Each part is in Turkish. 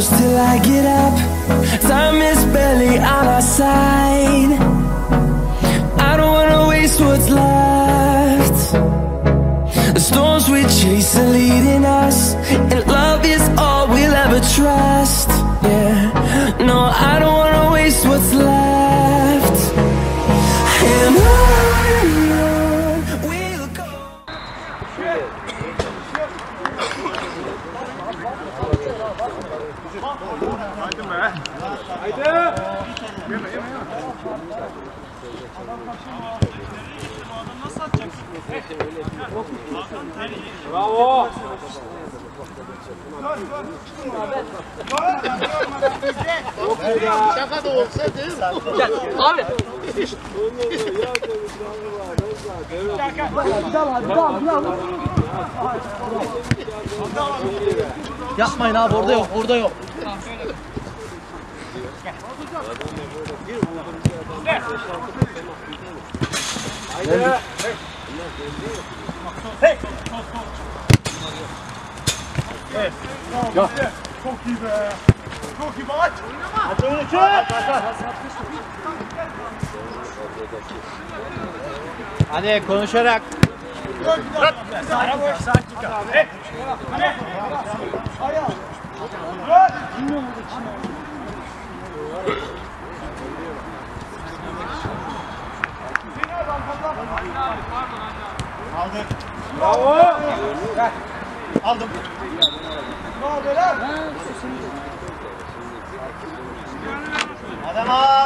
close till I get up. Time is barely on our side. I don't wanna waste what's left. The storms we chase are leading us, and love is all we'll ever trust. Yeah, no, I don't wanna waste what's left. And on we'll go. Haydi be. Haydi. Yeme yeme. Nasıl atacaksın? Bravo. Şaka da olsa değil mi? Abi. Yapmayın abi, orada yok, orada yok. Haydi. Hey. Ya. Çok iyi be. Çok iyi aç. Aç oyunu çık. Hadi konuşarak. Aldık. Bravo. Aldım. Bravo beyler. Adam al.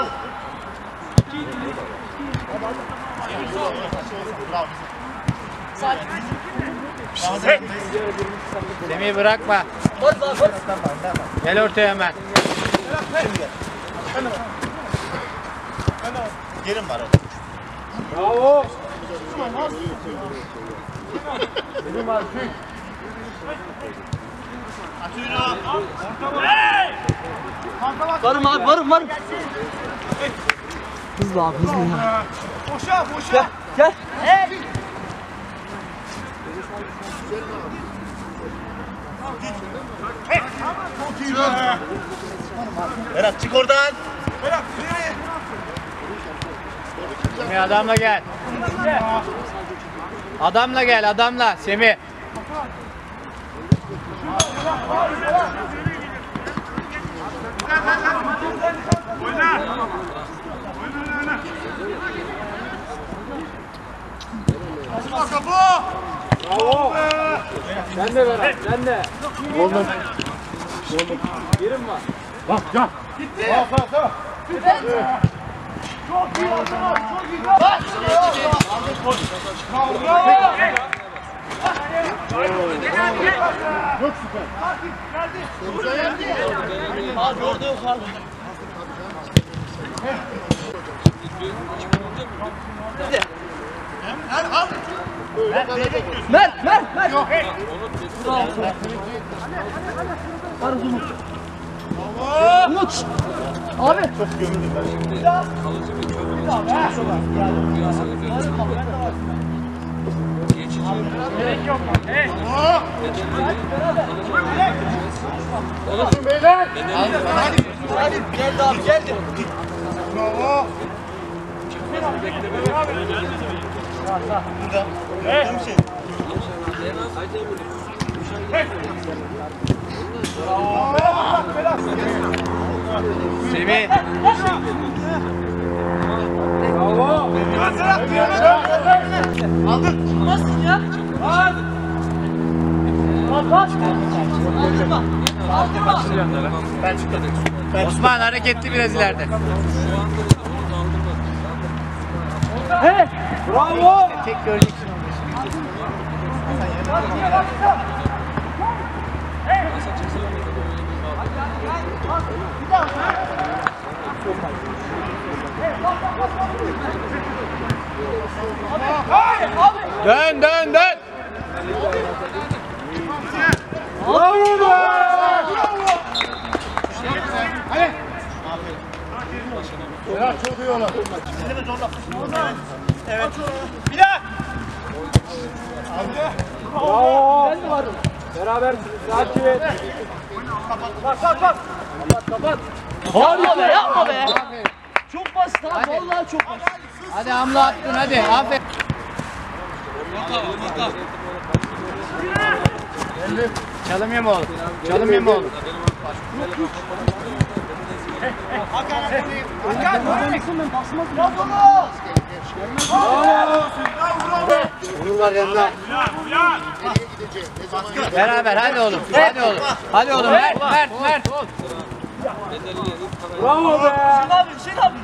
Semih'i bırakma. Gel ortaya hemen. Yerim var. Bravo. Aç oyunu. Varım abi, varım. Hızlı abi, hızlı ya. Boşa boşa. Gel. Çok iyi be. Berat çık oradan. Berat nereye? Semih adamla gel. Adamla gel, adamla. Semih. Oyna. Kapı. Bravo. Sen de Berat, sen de. Oldum. Yerim var. Bak gel. Gitti. Tamam. Çok iyi Hasan abi, çok iyi. Bak. Bravo. Yok süper. Geldi. Abi orada yok abi. Al. Ver. Yok. Var Umut. Umut. Abi. Çok gömüldüm ben. Gerek yok. Hey. Konuşun beyler. Hadi. Geldi abi, geldi. Bravo. Burada. Hey. Gördüğüm şey. Semih. Bravo. Aldık. Nasıl ya? Bak. Ben çıktım. Osman hareketli biraz ileride. Hey. Bravo. Tek göreceksin Dön. Bravo be. Hadi. Ya çok iyi oğlum. Sizi mi zorla? Evet. Bir daha. Bravo. Beraber takip et. Kapat. Yapma be, yapma be. Çok basit abi, vallahi çok basit. Hadi hamle attın, hadi. Aferin. Çalım yeme oğlum. Çalım yeme oğlum. Beraber hadi oğlum. Hadi oğlum. Hadi oğlum. Mert. Bravo be. Hüseyin abi.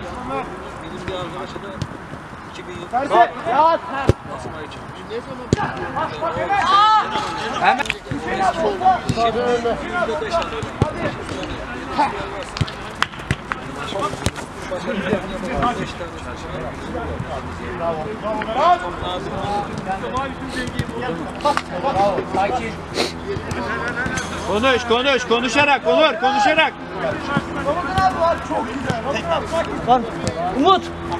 Hemen. Konuşarak Onur, konuşarak. Umut.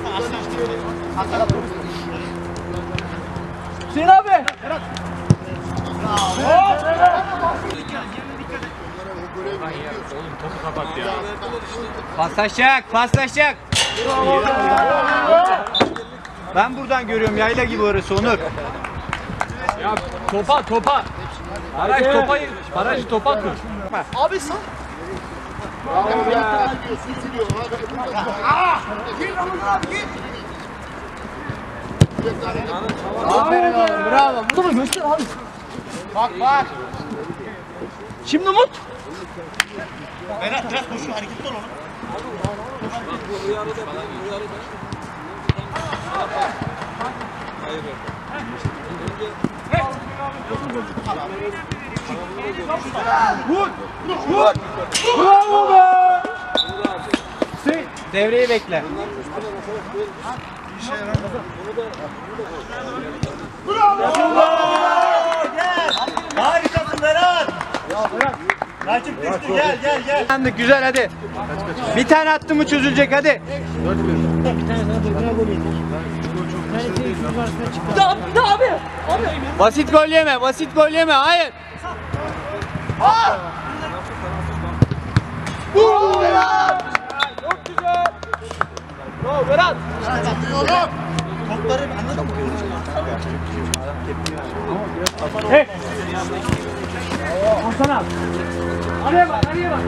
Hüseyin abi. Paslaşacak. Ben buradan görüyorum yayla gibi orası Onur. Ya topa. Barajı topa tut. Abi sen. Aferin oğlum, bravo. Bunu göster abi. Bak. Şimdi Umut. Berat biraz koşu hareketli ol oğlum. Vur. Bravo be. Devreyi bekle. Harikasın Berat. Rakip düştü gel. Güzel hadi. Bir tane attı mı çözülecek hadi. Bir daha abi. Basit gol yeme. Hayır. Çok güzel. Bravo Berat. Topları anladın mı? Araya bak.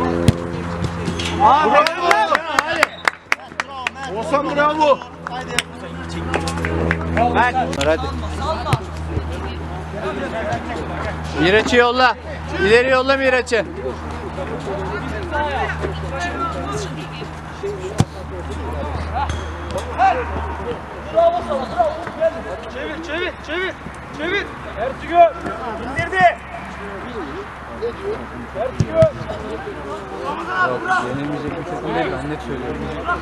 Oğuzhan bravo. Hadi. Miraç'ı yolla. İleri yolla Miraç'ı. Bravo sana. Bravo. Çevir. Ertuğrul. İndirdi. Yenilmeyecek bir takım değil, ben net söylüyorum.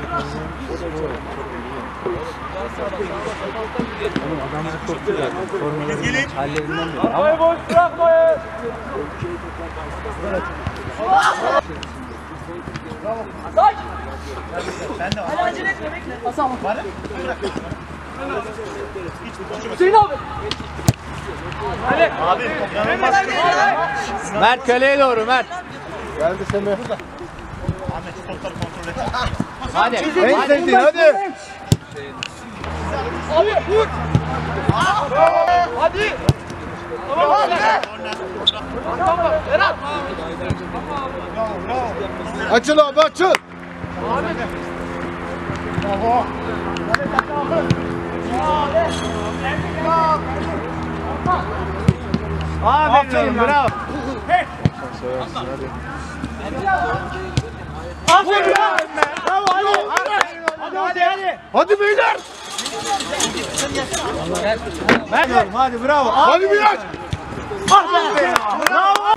Oğlum adamlar çok güzel. Formalarından, hallerinden beri. Arabayı boş bırakmayın. Say. Hadi acele etme, bekle. Hasan bak. Hüseyin abi. Abi inanılmaz. Mert kaleye doğru Mert. Geldi Semih. Ahmet şu topları kontrol et. Hadi. Hadi. Abi vur. Hadi. Tamam. Berat. Açıl abi açıl. Aferin bravo. Aferin. Bravo hadi. Hadi beyler. Hadi bravo. Hadi Miraç. Bravo.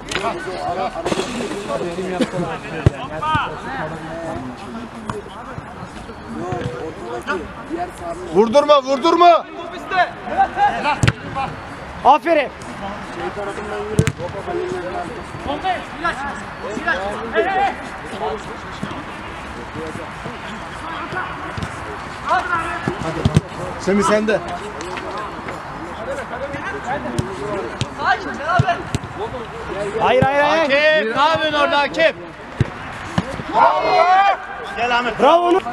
Vurdurma. Aferin. Semih sende. Sakin beraber. Hayır. Akif, ne yapıyorsun orada Akif? Gel Ahmet. Bravo onu.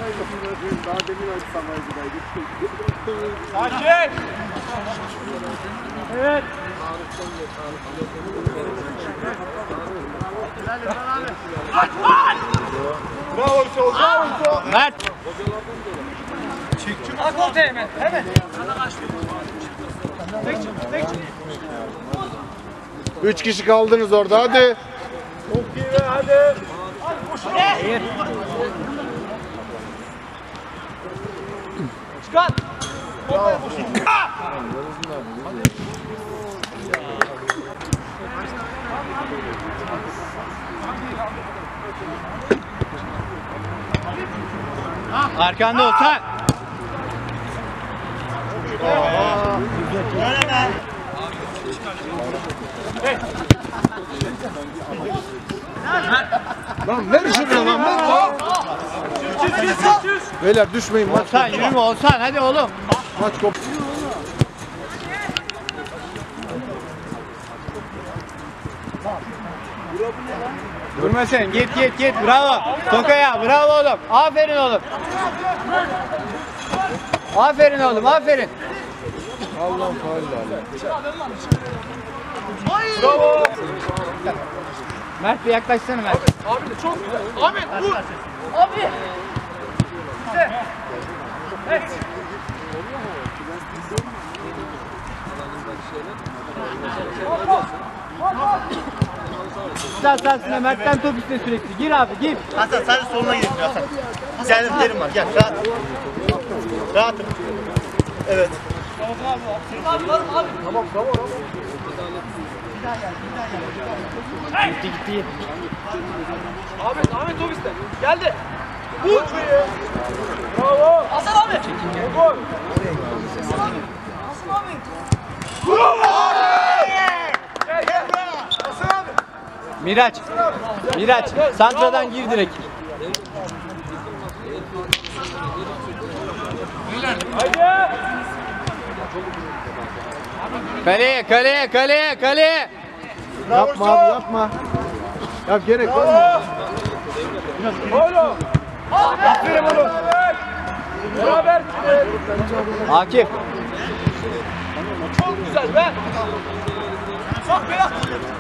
Akif. Evet. Bravo Hüso. Bravo Hüso. Mert. Ak ortaya hemen. Hemen. 3 kişi kaldınız orada, hadi. Çok iyi be, hadi. Çıkar. Arkanda Ozan. Öyle be. Lan ver şunu lan, ver. Beyler düşmeyin, maç Ozan yürüme Ozan, hadi oğlum. kop. Durma sen, git, bravo. Tokaya, bravo oğlum. Aferin oğlum. Aferin oğlum, aferin. Allah'ım faal. Bravo. Mert bir yaklaşsana Mert. Abi de çok güzel. Ahmet vur. Abi. Evet. Sahasına Mert'ten top iste sürekli. Gir abi, gir. Hasan sadece soluna gidelim Hasan. Geldim derim var. Gel rahat. Rahatım. Evet. Gitti. Ahmet top iste. Geldi. Vur. Bravo. Hasan abi. Gol. Hasan abi. Bravo. Gel. Hasan abi. Miraç, santradan gir direkt. Haydi. Kaleye. Yapma abi, yapma. Ya gerek var mı? Oğlum. Aferin oğlum. Beraber. Akif. Çok güzel be. Bak Berat.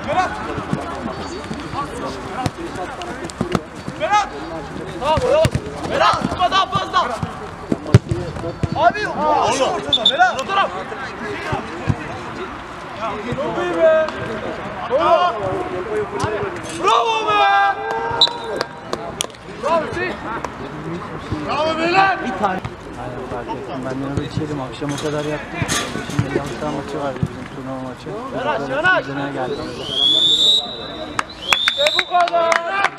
Tamam oğlum. Berat tutma daha fazla. Abi boş ortada Berat. O taraf. Çok iyi be. Bravo. Bravo be. Bravo Hüseyin. Bravo beyler. Ben de içerim, akşama kadar yattım. Şimdi yansıdan maçı var, bizim turnuva maçı. Yanaş. Geldim. İşte bu kadar.